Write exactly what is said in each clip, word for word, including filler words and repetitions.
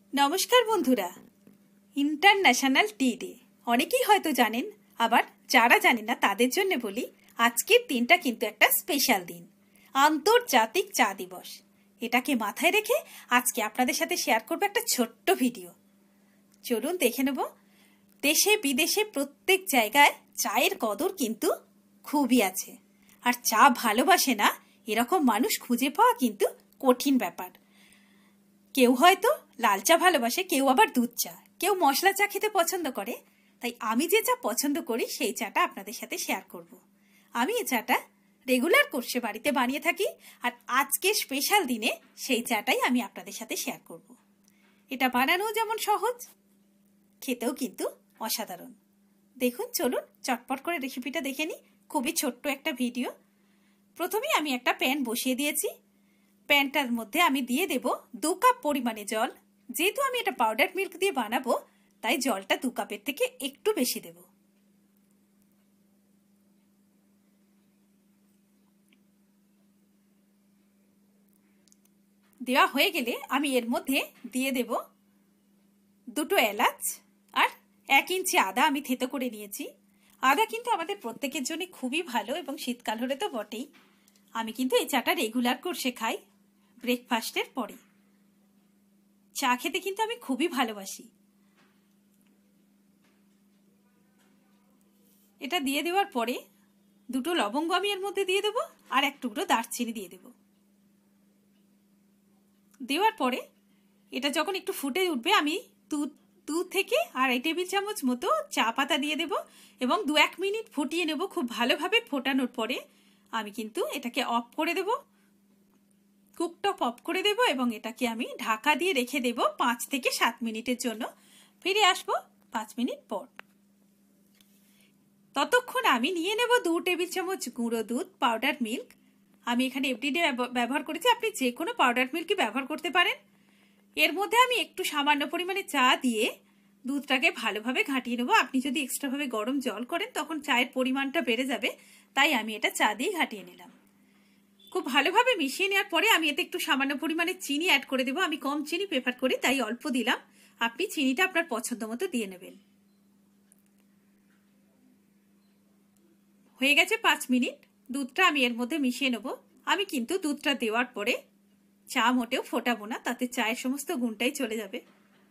নমস্কার বন্ধুরা, ইন্টারন্যাশনাল টি ডে অনেকেই হয়তো জানেন, আবার যারা জানেন না তাদের জন্য বলি, আজকের দিনটা কিন্তু একটা স্পেশাল দিন, আন্তর্জাতিক চা দিবস। এটাকে মাথায় রেখে আজকে আপনাদের সাথে শেয়ার করবো একটা ছোট্ট ভিডিও। চলুন দেখে নেব। দেশে বিদেশে প্রত্যেক জায়গায় চায়ের কদর কিন্তু খুবই আছে, আর চা ভালোবাসে না এরকম মানুষ খুঁজে পাওয়া কিন্তু কঠিন ব্যাপার। কেউ হয়তো লাল চা ভালোবাসে, কেউ আবার দুধ চা, কেউ মশলা চা খেতে পছন্দ করে। তাই আমি যে চা পছন্দ করি সেই চাটা আপনাদের সাথে শেয়ার করব। আমি এই চাটা রেগুলার কোর্সে বাড়িতে বানিয়ে থাকি, আর আজকে স্পেশাল দিনে সেই চাটাই আমি আপনাদের সাথে শেয়ার করব। এটা বানানো যেমন সহজ, খেতেও কিন্তু অসাধারণ। দেখুন, চলুন চটপট করে রেসিপিটা দেখে নিই। খুবই ছোট্ট একটা ভিডিও। প্রথমেই আমি একটা প্যান বসিয়ে দিয়েছি। প্যানটার মধ্যে আমি দিয়ে দেব দু কাপ পরিমাণে জল। যেহেতু আমি এটা পাউডার মিল্ক দিয়ে বানাবো, তাই জলটা দু কাপের থেকে একটু বেশি দেব। দেওয়া হয়ে গেলে আমি এর মধ্যে দিয়ে দেব দুটো এলাচ আর এক ইঞ্চি আদা আমি থেতো করে নিয়েছি। আদা কিন্তু আমাদের প্রত্যেকের জন্য খুবই ভালো, এবং শীতকাল হলে তো বটেই। আমি কিন্তু এই চাটা রেগুলার কোর্সে খাই ব্রেকফাস্টের পরে। চা খেতে কিন্তু আমি খুবই ভালোবাসি। এটা দিয়ে দেওয়ার পরে দুটো লবঙ্গ আমি এর মধ্যে দিয়ে দেবো, আর এক টুকরো দারচিনি দিয়ে দেব। দেওয়ার পরে এটা যখন একটু ফুটে উঠবে, আমি দু দু থেকে আড়াই টেবিল চামচ মতো চা পাতা দিয়ে দেব, এবং দু এক মিনিট ফুটিয়ে নেব। খুব ভালোভাবে ফোটানোর পরে আমি কিন্তু এটাকে অফ করে দেব, কুকটপ অফ করে দেব, এবং এটাকে আমি ঢাকা দিয়ে রেখে দেব পাঁচ থেকে সাত মিনিটের জন্য। ফিরে আসবো পাঁচ মিনিট পর। ততক্ষণ আমি নিয়ে নেব দু টেবিল চামচ গুঁড়ো দুধ, পাউডার মিল্ক। আমি এখানে এফডিডে ব্যবহার করেছি, আপনি যে কোনো পাউডার মিল্কই ব্যবহার করতে পারেন। এর মধ্যে আমি একটু সামান্য পরিমাণে চা দিয়ে দুধটাকে ভালোভাবে ঘাঁটিয়ে নেবো। আপনি যদি এক্সট্রাভাবে গরম জল করেন তখন চায়ের পরিমাণটা বেড়ে যাবে, তাই আমি এটা চা দিয়ে ঘাঁটিয়ে নিলাম। খুব ভালোভাবে মিশিয়ে নেওয়ার পরে আমি এতে একটু সামান্য পরিমাণে চিনি অ্যাড করে দেবো। আমি কম চিনি প্রেফার করি, তাই অল্প দিলাম। আপনি চিনিটা আপনার পছন্দ মতো দিয়ে নেবেন। হয়ে গেছে পাঁচ মিনিট। দুধটা আমি এর মধ্যে মিশিয়ে নেব। আমি কিন্তু দুধটা দেওয়ার পরে চা মোটেও ফোটাবো না, তাতে চায়ের সমস্ত গুণটাই চলে যাবে।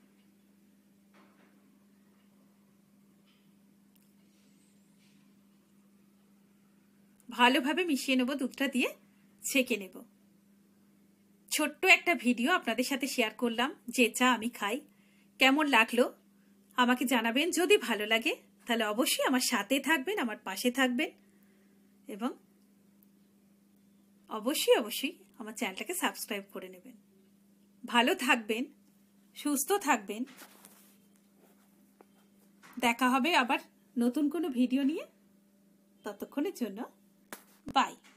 ভালোভাবে মিশিয়ে নেব, দুধটা দিয়ে ছেঁকে নেব। ছোট্ট একটা ভিডিও আপনাদের সাথে শেয়ার করলাম যে চা আমি খাই। কেমন লাগলো আমাকে জানাবেন। যদি ভালো লাগে তাহলে অবশ্যই আমার সাথে থাকবেন, আমার পাশে থাকবেন, এবং অবশ্যই অবশ্যই আমার চ্যানেলটাকে সাবস্ক্রাইব করে নেবেন। ভালো থাকবেন, সুস্থ থাকবেন। দেখা হবে আবার নতুন কোনো ভিডিও নিয়ে। ততক্ষণের জন্য বাই।